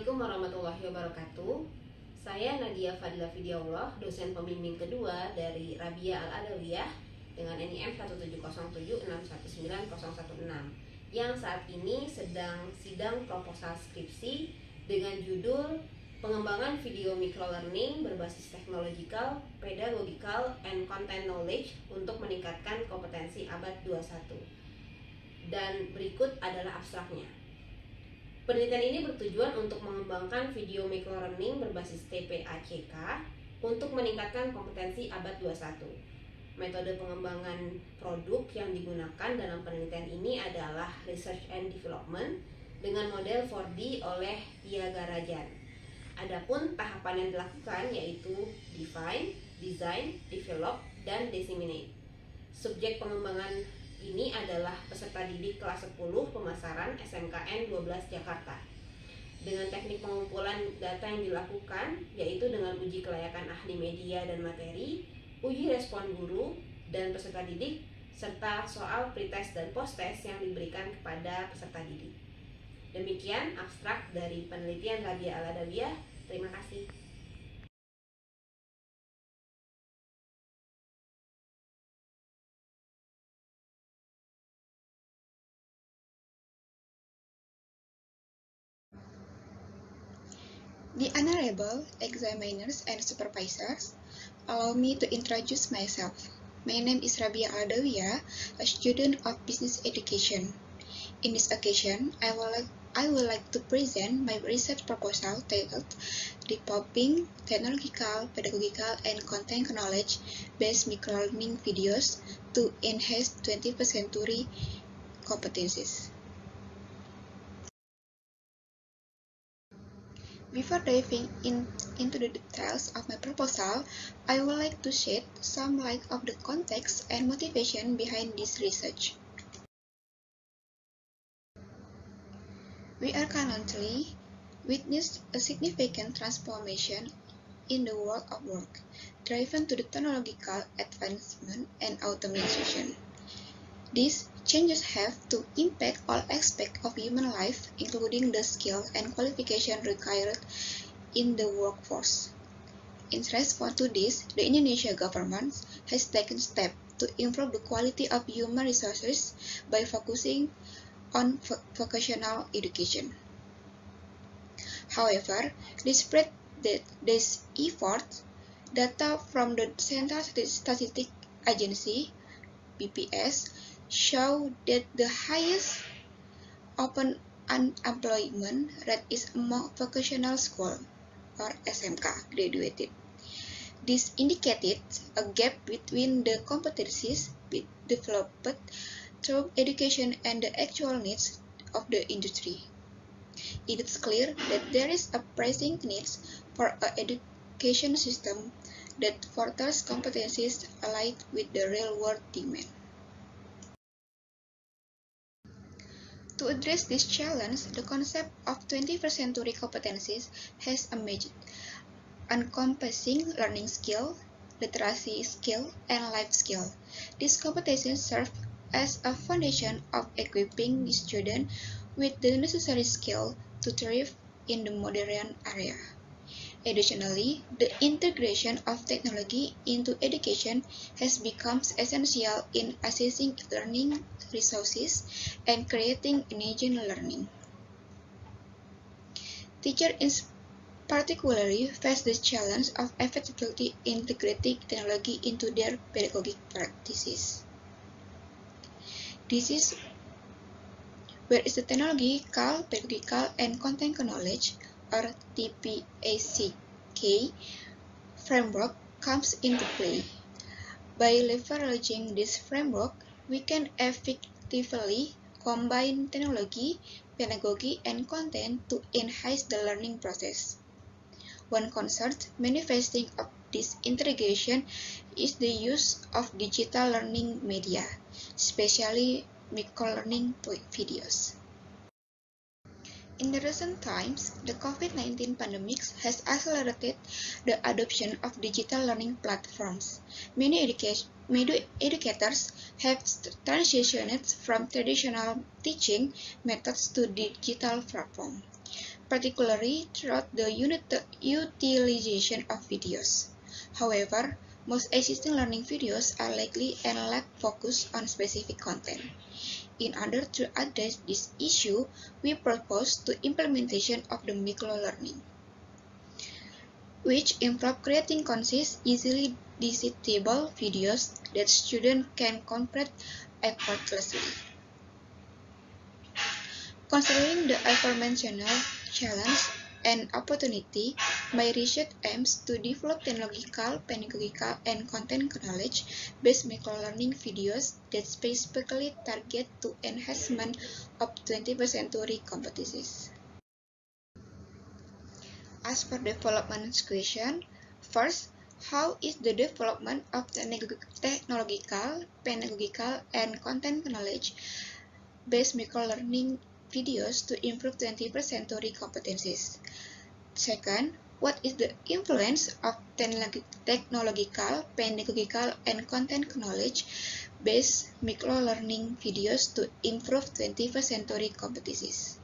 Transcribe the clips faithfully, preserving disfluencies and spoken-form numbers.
Assalamualaikum warahmatullahi wabarakatuh. Saya Nadia Fadila Fidiaullah, dosen pembimbing kedua dari Rabia Al-Adawiyah dengan N I M satu tujuh nol tujuh enam satu sembilan nol satu enam yang saat ini sedang sidang proposal skripsi dengan judul Pengembangan Video Microlearning berbasis Technological, Pedagogical, and Content Knowledge untuk meningkatkan kompetensi abad dua puluh satu. Dan berikut adalah abstraknya. Penelitian ini bertujuan untuk mengembangkan video microlearning berbasis T P A C K untuk meningkatkan kompetensi abad dua puluh satu. Metode pengembangan produk yang digunakan dalam penelitian ini adalah Research and Development dengan model empat D oleh Tiaga Rajan. Adapun tahapan yang dilakukan yaitu Define, Design, Develop, dan Disseminate. Subjek pengembangan ini adalah peserta didik kelas sepuluh pemasaran S M K N dua belas Jakarta. Dengan teknik pengumpulan data yang dilakukan, yaitu dengan uji kelayakan ahli media dan materi, uji respon guru dan peserta didik, serta soal pretest dan post-test yang diberikan kepada peserta didik. Demikian abstrak dari penelitian Rabia Al-Adawiyah. Terima kasih. The Honorable Examiners and Supervisors, allow me to introduce myself. My name is Rabia Al-Adawiyah, a student of business education. In this occasion, I will like, I would like to present my research proposal titled Developing Technological, Pedagogical, and Content Knowledge-Based Microlearning Videos to Enhance twenty-first Century Competencies. Before diving in, into the details of my proposal, I would like to shed some light of the context and motivation behind this research. We are currently witnessing a significant transformation in the world of work, driven to the technological advancement and automation. These changes have to impact all aspects of human life, including the skills and qualifications required in the workforce. In response to this, the Indonesian government has taken steps to improve the quality of human resources by focusing on vocational education. However, despite these efforts, data from the Central Statistics Agency (B P S) show that the highest open unemployment rate is among vocational school or S M K graduated. This indicated a gap between the competencies developed through education and the actual needs of the industry. It is clear that there is a pressing need for an education system that fosters competencies aligned with the real-world demand. To address this challenge, the concept of twenty-first century competencies has emerged, encompassing learning skill, literacy skill, and life skill. These competencies serve as a foundation of equipping the student with the necessary skill to thrive in the modern era. Additionally, the integration of technology into education has become essential in assessing learning resources and creating engaging learning. Teachers particularly face the challenge of effectively integrating technology into their pedagogic practices. This is where is the Technological, Pedagogical, and Content Knowledge, or T P A C K, framework comes into play. By leveraging this framework, we can effectively combine technology, pedagogy, and content to enhance the learning process. One concert manifesting of this integration is the use of digital learning media, especially microlearning videos. In the recent times, the COVID nineteen pandemic has accelerated the adoption of digital learning platforms. Many, educa many educators have transitioned from traditional teaching methods to digital platforms. particularly throughout the utilization of videos. However, most existing learning videos are likely and lack focus on specific content. In order to address this issue, we propose the implementation of the microlearning, which involves creating concise, easily digestible videos that students can complete effortlessly. Considering the aforementioned challenge and opportunity, my research aims to develop technological, pedagogical, and content knowledge-based microlearning videos that specifically target to enhancement of twenty-first century competencies. As for development question, first, how is the development of technological, pedagogical, and content knowledge-based microlearning videos to improve twenty-first century competencies? Second, what is the influence of technological, pedagogical, and content knowledge-based microlearning videos to improve twenty-first century competencies?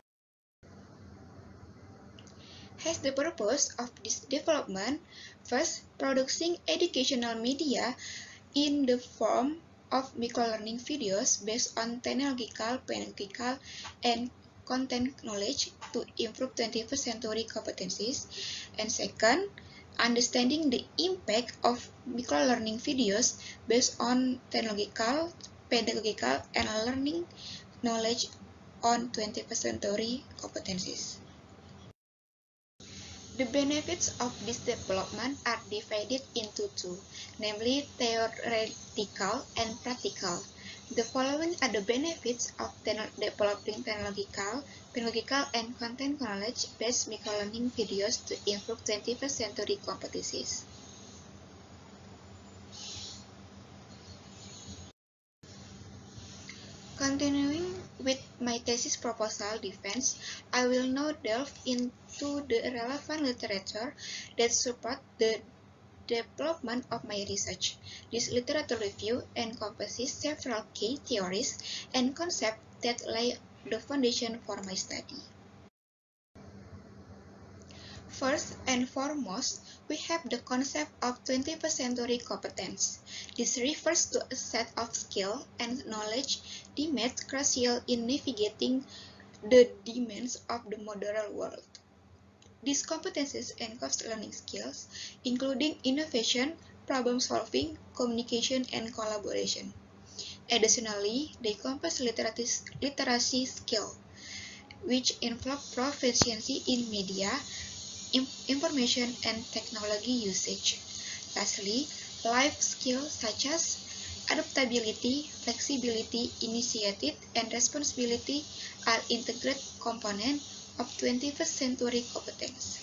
Has the purpose of this development? First, producing educational media in the form of microlearning videos based on technological, pedagogical, and content knowledge to improve twenty-first century competencies. And second, understanding the impact of microlearning videos based on technological, pedagogical, and learning knowledge on twenty-first century competencies. The benefits of this development are divided into two, namely theoretical and practical. The following are the benefits of developing technological, pedagogical, and content knowledge-based microlearning videos to improve twenty-first century competencies. Continuing with my thesis proposal defense, I will now delve into the relevant literature that support the development of my research. This literature review encompasses several key theories and concepts that lay the foundation for my study. First and foremost, we have the concept of twenty-first century competence. This refers to a set of skill and knowledge deemed crucial in navigating the demands of the modern world. These competencies encompass learning skills, including innovation, problem-solving, communication, and collaboration. Additionally, they encompass literacy skill, which involve proficiency in media, information, and technology usage. Lastly, life skills such as adaptability, flexibility, initiative, and responsibility are integrated components of twenty-first century competence.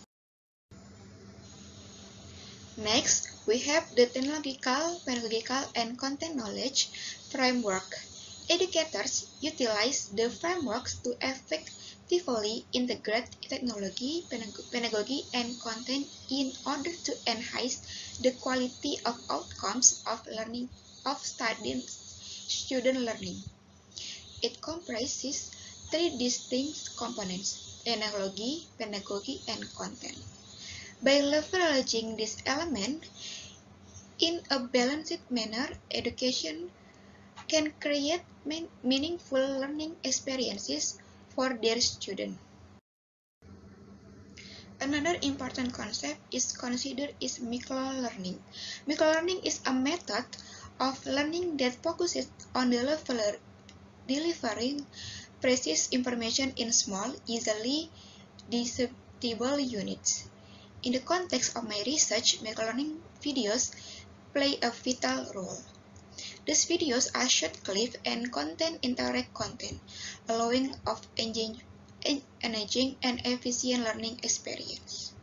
Next, we have the technological, pedagogical, and content knowledge framework. Educators utilize the frameworks to effectively integrate technology, pedagogy, and content in order to enhance the quality of outcomes of learning of studying student learning. It comprises three distinct components: technology, pedagogy, and content. By leveraging this element in a balanced manner, education can create meaningful learning experiences for their students. Another important concept is considered is microlearning. Microlearning is a method of learning that focuses on delivering precise information in small, easily digestible units. In the context of my research, microlearning videos play a vital role. These videos are short clips and contain interactive content, allowing of engaging and efficient learning experience.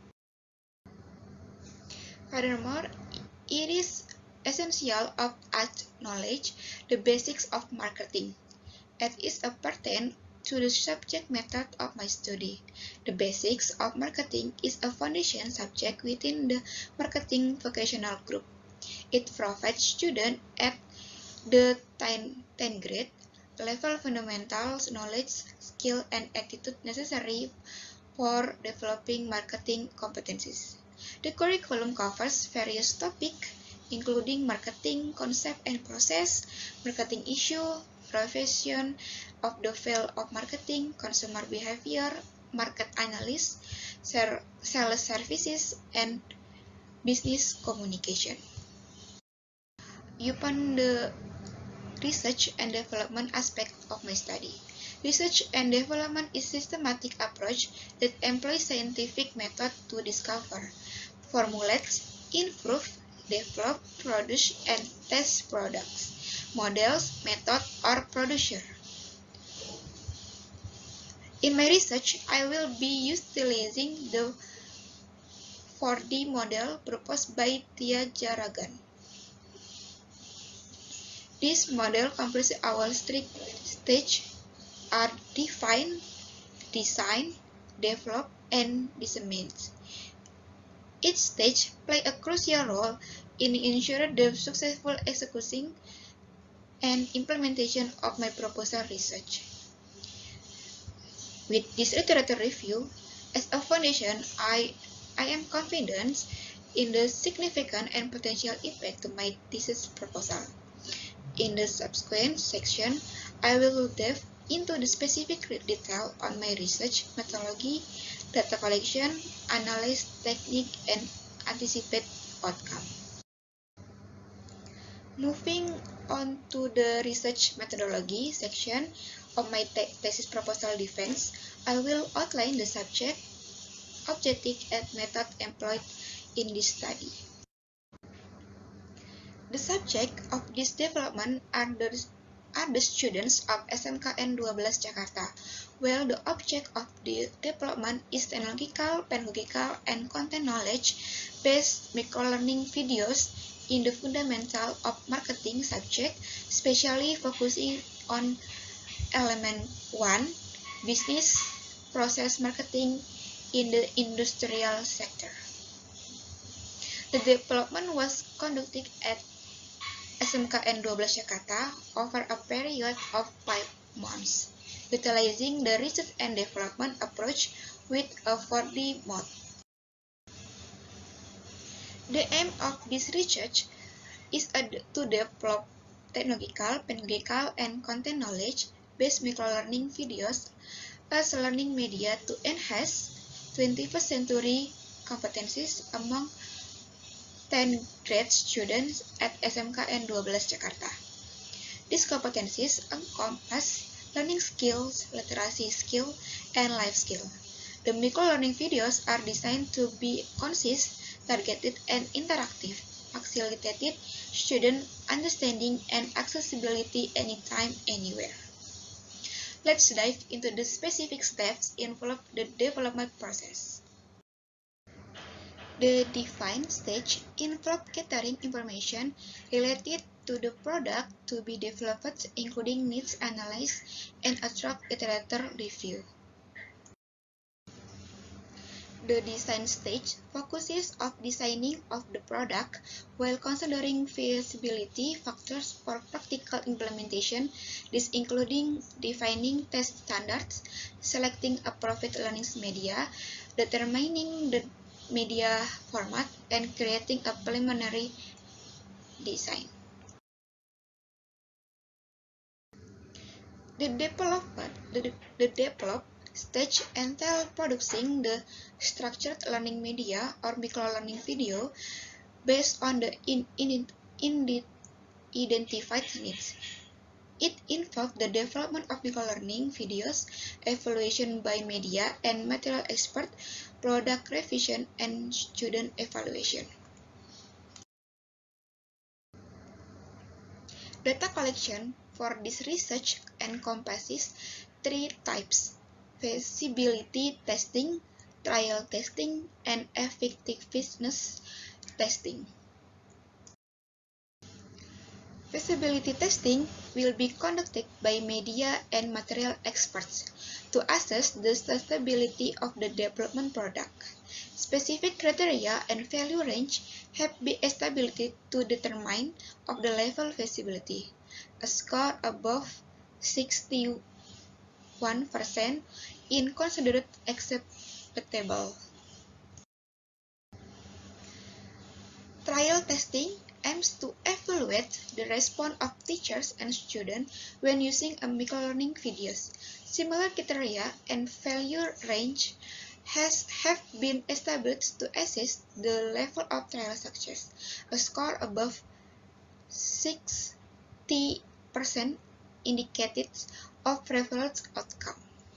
Furthermore, it is essential of add knowledge the basics of marketing, as it pertains to the subject matter of my study. The basics of marketing is a foundation subject within the marketing vocational group. It provides students at the tenth grade level fundamentals, knowledge, skill, and attitude necessary for developing marketing competencies. The curriculum covers various topics, including marketing, concept and process, marketing issue, profession of the field of marketing, consumer behavior, market analysis, sales services, and business communication. Upon the research and development aspect of my study. Research and development is a systematic approach that employs scientific method to discover, formulate, improve, develop, produce, and test products, models, method, or producer. In my research, I will be utilizing the four D model proposed by Thiagarajan. This model comprises our three stages are define, design, develop, and disseminate. Each stage plays a crucial role in ensuring the successful execution and implementation of my proposal research. With this literature review as a foundation, I, I am confident in the significant and potential impact to my thesis proposal. In the subsequent section, I will delve into the specific detail on my research methodology, data collection, analysis technique, and anticipate outcome. Moving on to the research methodology section of my thesis proposal defense, I will outline the subject, objective, and method employed in this study. The subject of this development are the, are the students of S M K N twelve Jakarta, while the object of the development is technological, pedagogical, and content knowledge-based microlearning videos in the fundamental of marketing subject, especially focusing on element one, business process marketing in the industrial sector. The development was conducted at S M K N twelve Jakarta over a period of five months, utilizing the research and development approach with a four D mode. The aim of this research is to develop technological, pedagogical, and content knowledge-based microlearning videos as learning media to enhance twenty-first century competencies among tenth grade students at S M K N twelve Jakarta. These competencies encompass learning skills, literacy skill, and life skill. The microlearning videos are designed to be concise, targeted, and interactive, facilitating student understanding and accessibility anytime, anywhere. Let's dive into the specific steps involved in the development process. The define stage involves gathering information related to the product to be developed, including needs analysis and a track iterator review. The design stage focuses on designing of the product while considering feasibility factors for practical implementation, this including defining test standards, selecting appropriate learning media, determining the media format, and creating a preliminary design. The development, the, the develop stage entails producing the structured learning media or microlearning video based on the in, in, in the identified needs. It involves the development of microlearning videos, evaluation by media and material expert, product revision, and student evaluation. Data collection for this research encompasses three types: feasibility testing, trial testing, and effectiveness testing. Feasibility testing will be conducted by media and material experts to assess the suitability of the development product. Specific criteria and value range have been established to determine of the level feasibility. A score above sixty-one percent is considered acceptable. Trial testing aims to evaluate the response of teachers and students when using a microlearning videos. Similar criteria and value range has have been established to assess the level of trial success. A score above sixty percent indicates of preferred outcome.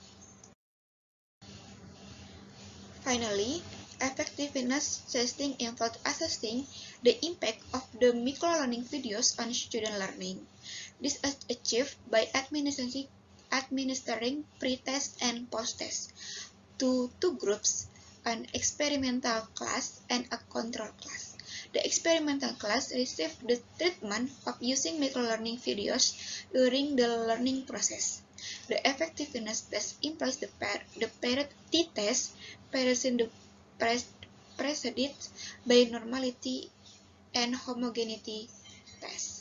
Finally, effectiveness testing involves assessing the impact of the microlearning videos on student learning. This is achieved by administering, administering pre-test and post-test to two groups, an experimental class and a control class. The experimental class received the treatment of using microlearning videos during the learning process. The effectiveness test implies the, par the parity test preceded by normality and homogeneity test.